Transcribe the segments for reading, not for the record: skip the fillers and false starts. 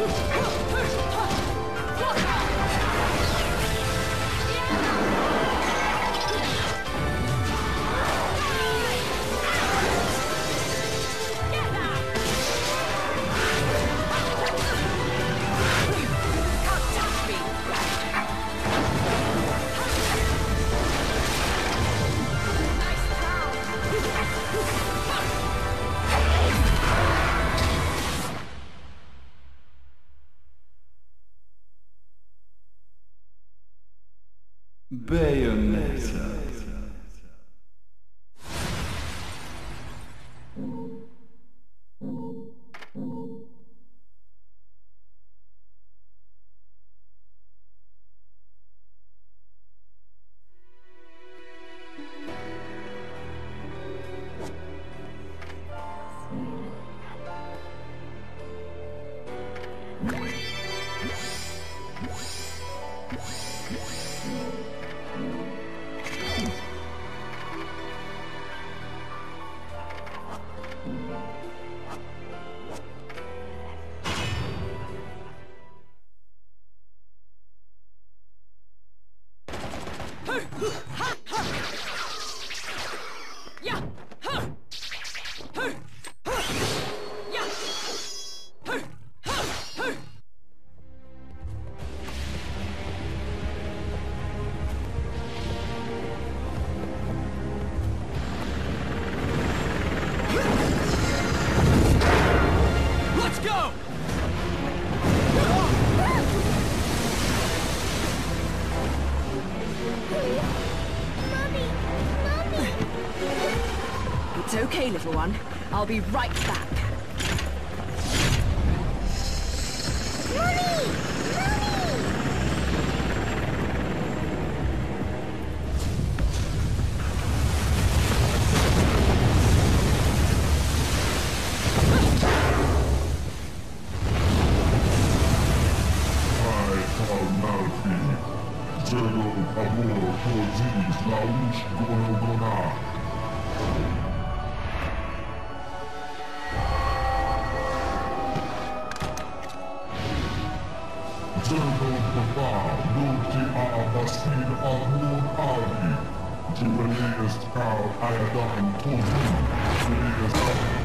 Bayonetta. It's okay, little one. I'll be right back. Mommy! Mommy! Zero amor podziś na łóżku Gona. Zero papa, multi abaskin amor ali. Julius Carl Iadon Tozu. Julius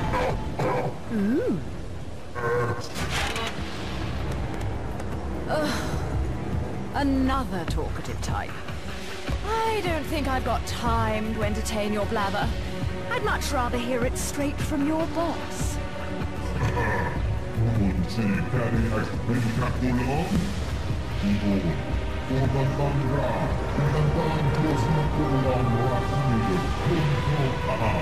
Another talkative type. I don't think I've got time to entertain your blabber. I'd much rather hear it straight from your boss. Munsi Kari Ekspeditakulon. Ibo. Orbanbandra. Orbanban Kosmokulan Rasmide. Kunto Aha.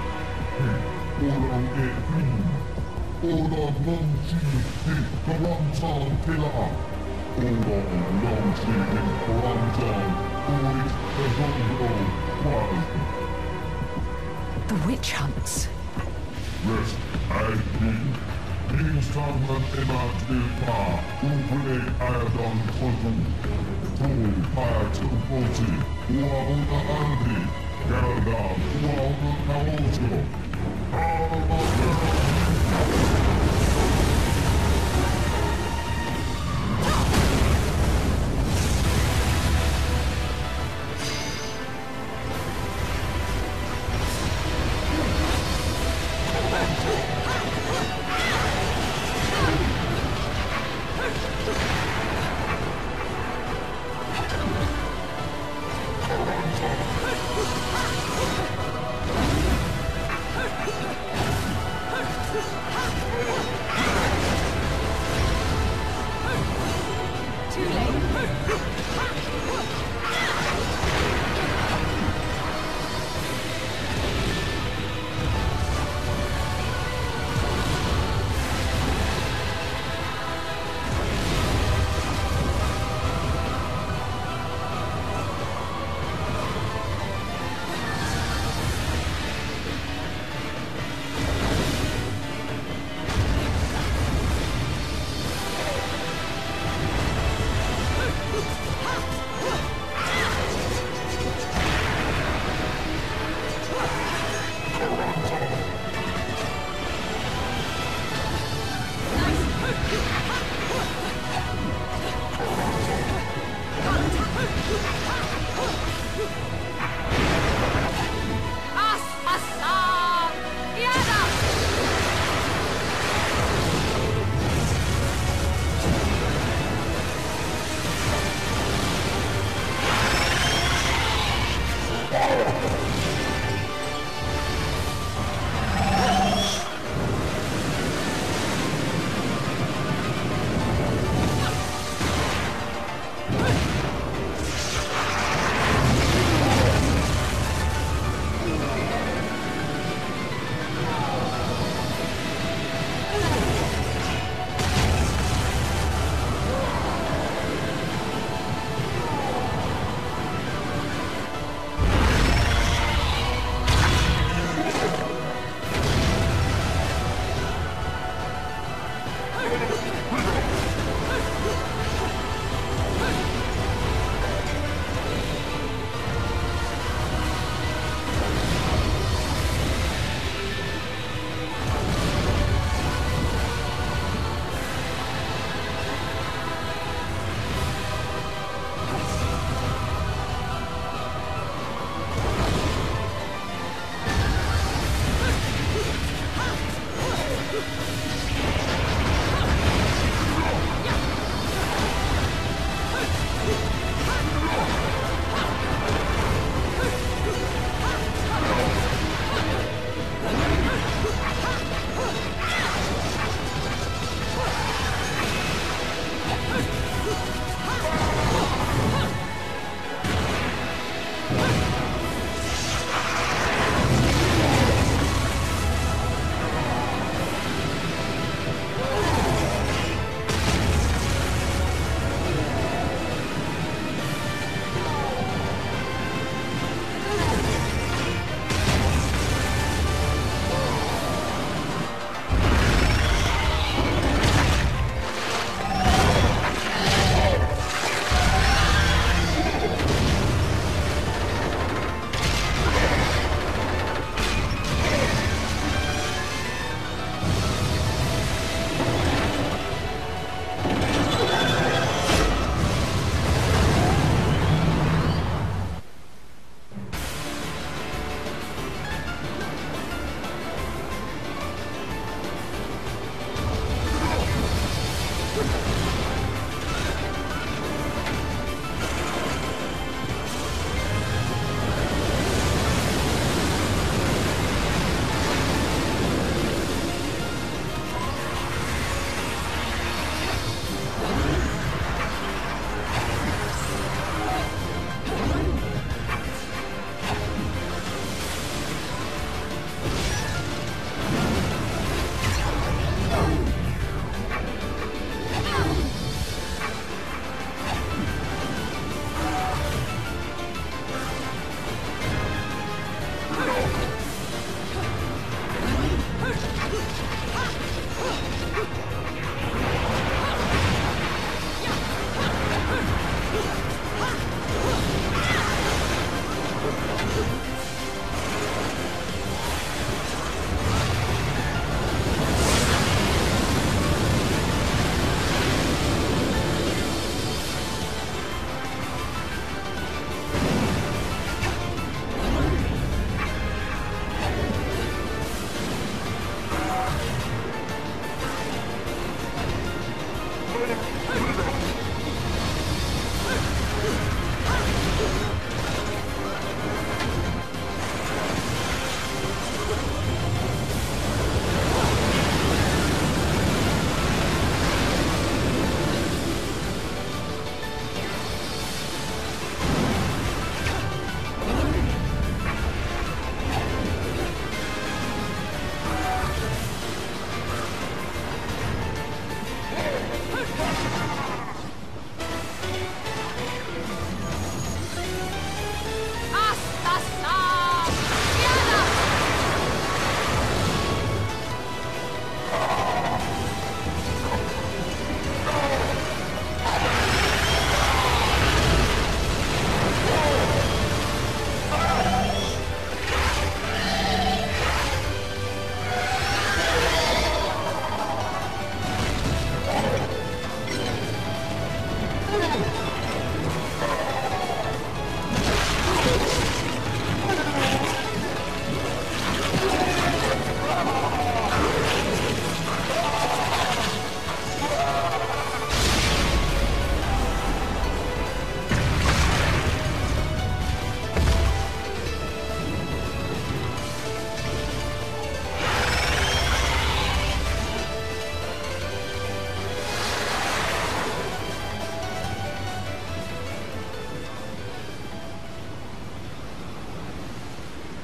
Oran Ekrin. Oran Munsi. Karantan Tila. Oran Munsi. Karantan. Orit Ehongo. Quaz. The witch hunts. Rest, I think. Installment emat vilpa, upule Iadon Tozu. Tol Payat Uposi, Uauna Andi, Garda, Uauna Naojo.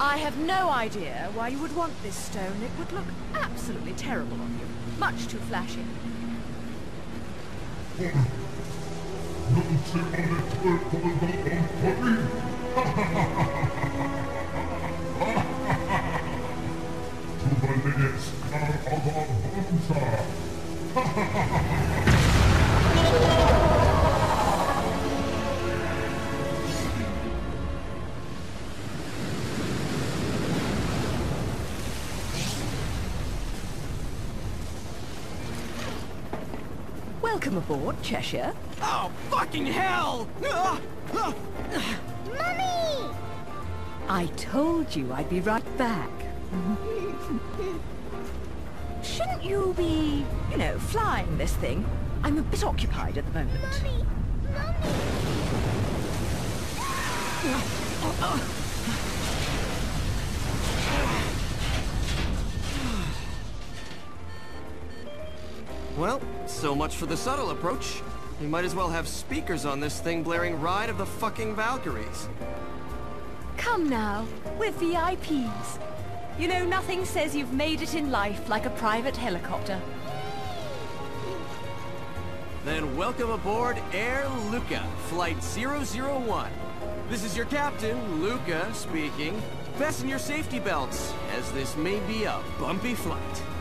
I have no idea why you would want this stone. It would look absolutely terrible on you. Much too flashy. Welcome aboard, Cheshire. Oh, fucking hell! Mummy! I told you I'd be right back. Shouldn't you be, you know, flying this thing? I'm a bit occupied at the moment. Mummy! Well, so much for the subtle approach. We might as well have speakers on this thing blaring Ride of the fucking Valkyries. Come now, we're VIPs. You know, nothing says you've made it in life like a private helicopter. Then welcome aboard Air Luca, Flight 001. This is your captain, Luca, speaking. Fasten your safety belts, as this may be a bumpy flight.